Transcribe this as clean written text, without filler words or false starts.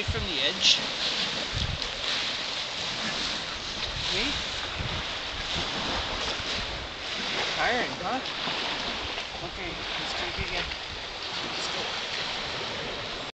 away from the edge. Me? Tiring, huh? Okay, let's take it again. Let's go.